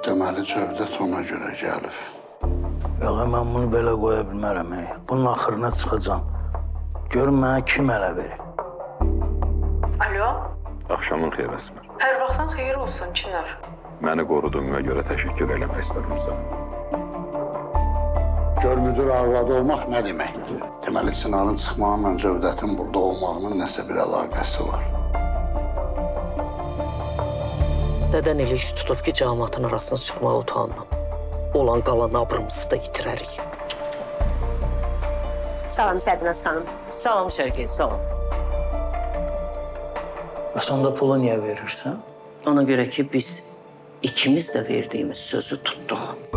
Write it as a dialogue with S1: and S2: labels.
S1: Deməli, Cövdət ona görə gəlib.
S2: Yox, mən bunu belə qoya bilmərəm. Bunun axırına çıxacağam. Görün mənə kim ələ verir.
S3: Alo?
S4: Axşamın xeyir Əsmər.
S3: Hər vaxtın xeyir olsun, Çinar.
S4: Məni qoruduğuna görə təşəkkür eləmək istərəm sənə.
S1: Gör müdür arvadı olmaq nə deməkdir? Deməli, Sinanın çıxmağıyla Cövdətin burada olmağının nəsə bir əlaqəsi var.
S5: Nədən elə iş tutub ki, cəmaatın arasına çıxmağa utandan? Olan qalan abrımızı da itirərik.
S6: Salam Səbinaz xanım.
S5: Salam Şərqi, salam.
S2: Bəs onda pulu niyə verirsən?
S5: Ona görə ki, biz ikimiz də verdiyimiz sözü tutduq.